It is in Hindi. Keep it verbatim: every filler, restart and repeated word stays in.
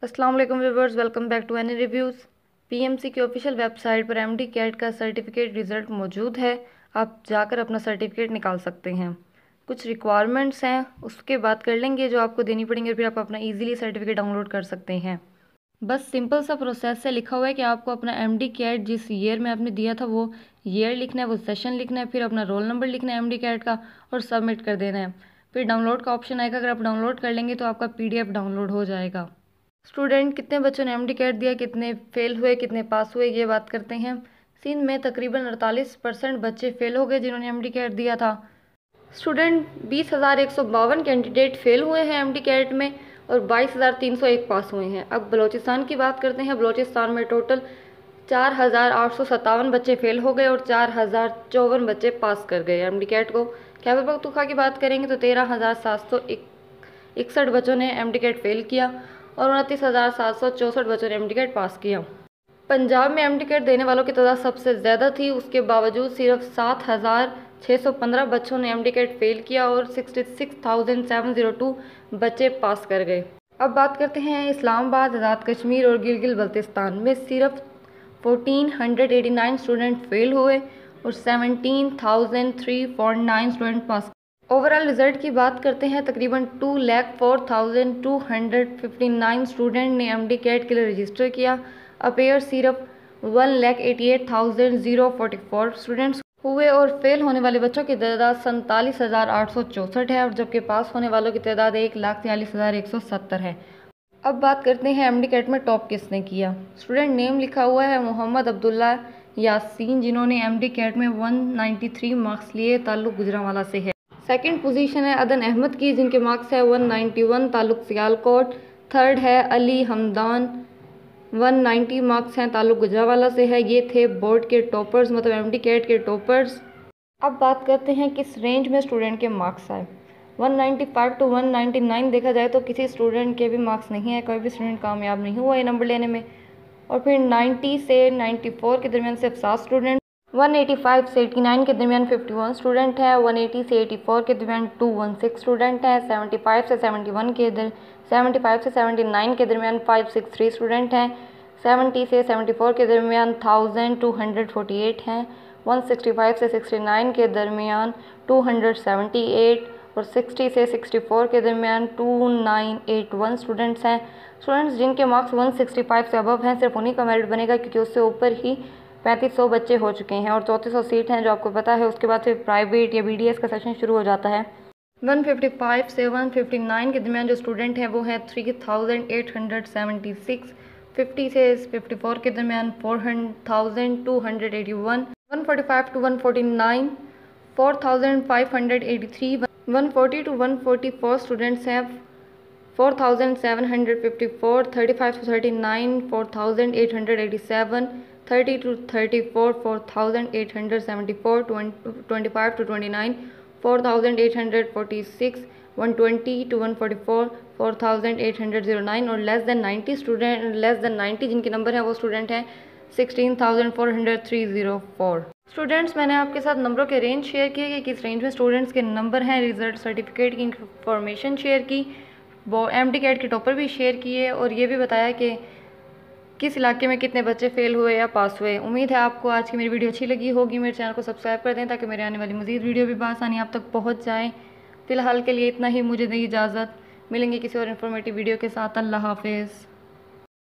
अस्सलाम वालेकुम viewers, welcome back to any reviews. PMC की ऑफिशियल वेबसाइट पर एमडी कैट का सर्टिफिकेट रिज़ल्ट मौजूद है। आप जाकर अपना सर्टिफिकेट निकाल सकते हैं। कुछ रिक्वायरमेंट्स हैं, उसके बात कर लेंगे जो आपको देनी पड़ेंगे, फिर आप अपना इजीली सर्टिफिकेट डाउनलोड कर सकते हैं। बस सिंपल सा प्रोसेस है, लिखा हुआ है कि आपको अपना एमडी कैट जिस ईयर में आपने दिया था वो ईयर लिखना है, वो सेशन लिखना है, फिर अपना रोल नंबर लिखना है एमडी कैट का और सबमिट कर देना है। फिर डाउनलोड का ऑप्शन आएगा, अगर आप डाउनलोड कर लेंगे तो आपका पीडीएफ डाउनलोड हो जाएगा। स्टूडेंट कितने बच्चों ने एमडी कैट दिया, कितने फेल हुए, कितने पास हुए, ये बात करते हैं। सिंध में तकरीबन अड़तालीस परसेंट बच्चे फेल हो गए जिन्होंने एमडी कैट दिया था। स्टूडेंट बीस हज़ार एक सौ बावन कैंडिडेट फेल हुए हैं एमडी कैट में और बाईस हज़ार तीन सौ एक पास हुए हैं। अब बलूचिस्तान की बात करते हैं। बलूचिस्तान में टोटल चार हज़ार आठ सौ सत्तावन बच्चे फेल हो गए और चार हज़ार चौवन बच्चे पास कर गए एमडी कैट को। खैबर पख्तूनख्वा की बात करेंगे तो तेरह हज़ार सात सौ इकसठ बच्चों ने एमडी कैट फेल किया और उनतीस हज़ार सात सौ चौंसठ बच्चों ने एमडी कैट पास किया। पंजाब में एमडी कैट देने वालों की तादाद सबसे ज़्यादा थी, उसके बावजूद सिर्फ सात हज़ार छः सौ पंद्रह बच्चों ने एमडी कैट फेल किया और छियासठ हज़ार सात सौ दो बच्चे पास कर गए। अब बात करते हैं इस्लामाबाद, आज़ाद कश्मीर और गिलगित बल्तिस्तान में सिर्फ चौदह सौ नवासी स्टूडेंट फेल हुए और सत्रह हज़ार तीन सौ उनचास स्टूडेंट पास। ओवरऑल रिजल्ट की बात करते हैं, तकरीबन two lakh four thousand two hundred fifty nine student ने एमडी कैट के लिए रजिस्टर किया। अपेयर सिर्फ one lakh eighty eight thousand zero forty four students हुए और फेल होने वाले बच्चों की तादाद सैंतालीस हज़ार आठ सौ चौंसठ है और जबकि पास होने वालों की तादाद एक लाख तैंतालीस हज़ार एक सौ सत्तर है। अब बात करते हैं एमडी कैट में टॉप किसने किया। स्टूडेंट नेम लिखा हुआ है मोहम्मद अब्दुल्ला यासीन, जिन्होंने एमडी कैट में एक सौ तिरानवे मार्क्स लिए, ताल्लुक गुजरांवाला से है। सेकंड पोजीशन है अदन अहमद की, जिनके मार्क्स है एक सौ इक्यानवे, ताल्लुक सियालकोट। थर्ड है अली हमदान, एक सौ नब्बे मार्क्स हैं, ताल्लुक गुजरांवाला से है। ये थे बोर्ड के टॉपर्स, मतलब एमडी कैट के टॉपर्स। अब बात करते हैं किस रेंज में स्टूडेंट के मार्क्स आए। एक सौ पचानवे टू एक सौ निन्यानवे देखा जाए तो किसी स्टूडेंट के भी मार्क्स नहीं है, कोई भी स्टूडेंट कामयाब नहीं हुआ ये नंबर लेने में। और फिर नब्बे से चौरानवे के दरमियान सिर्फ सात स्टूडेंट, एक सौ पचासी से नवासी के दरमियान इक्यावन स्टूडेंट हैं, एक सौ अस्सी से चौरासी के दरमियान दो सौ सोलह स्टूडेंट हैं, पचहत्तर से इकहत्तर के दर पचहत्तर से उन्यासी के दरमियान पाँच सौ तिरसठ स्टूडेंट हैं, सत्तर से चौहत्तर के दरमियान बारह सौ अट्ठाईस हैं, एक सौ पैंसठ से उनहत्तर के दरमियान दो सौ अठहत्तर और साठ से चौंसठ के दरमियान उनतीस सौ इक्यासी स्टूडेंट्स हैं। स्टूडेंट्स जिनके मार्क्स एक सौ पैंसठ से अबव हैं सिर्फ उन्हीं का मेरिट बनेगा, क्योंकि उससे ऊपर ही पैंतीस सौ बच्चे हो चुके हैं और चौंतीस सौ सीट हैं जो आपको पता है। उसके बाद फिर प्राइवेट या बीडीएस का सेशन शुरू हो जाता है। एक सौ पचपन से एक सौ उनसठ के दरमियान जो स्टूडेंट हैं वो है तीन हज़ार आठ सौ छिहत्तर, पचास से चौवन के दरमियान चार हज़ार दो सौ इक्यासी, एक सौ पैंतालीस टू एक सौ उनचास, चार हज़ार पाँच सौ तिरासी, एक सौ चालीस टू एक सौ चौवालीस स्टूडेंट्स हैं, चार हज़ार सात सौ चौवन, पैंतीस टू उनतालीस, चार हज़ार आठ सौ सत्तासी, तीस to चौंतीस, four thousand eight hundred seventy-four, twenty-five to twenty-nine, four thousand eight hundred forty-six, one twenty to one forty-four, four thousand eight hundred nine और less than ninety student less than ninety जिनके नंबर हैं वो स्टूडेंट हैं सोलह हज़ार चार सौ तीन सौ चार। स्टूडेंट्स, मैंने आपके साथ नंबरों के रेंज शेयर किए कि किस रेंज में स्टूडेंट्स के नंबर हैं, रिजल्ट सर्टिफिकेट की इंफॉर्मेशन शेयर की, वो एमडी कैट के टॉपर भी शेयर किए और ये भी बताया कि किस इलाके में कितने बच्चे फेल हुए या पास हुए। उम्मीद है आपको आज की मेरी वीडियो अच्छी लगी होगी। मेरे चैनल को सब्सक्राइब कर दें ताकि मेरे आने वाली मज़ीद वीडियो भी बआसानी आप तक पहुंच जाए। फ़िलहाल के लिए इतना ही, मुझे दी इजाज़त। मिलेंगे किसी और इन्फॉर्मेटिव वीडियो के साथ। अल्लाह हाफिज़।